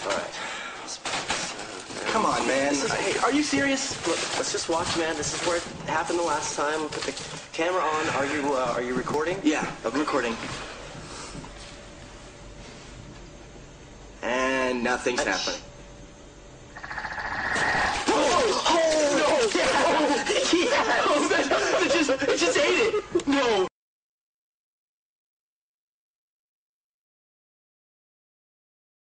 All right. Come on, man. Hey, are you serious? Look, let's just watch, man. This is where it happened the last time. Put the camera on. Are you recording? Yeah, I'm recording. And nothing's happening. Oh, no! Yeah! It just ate it! No!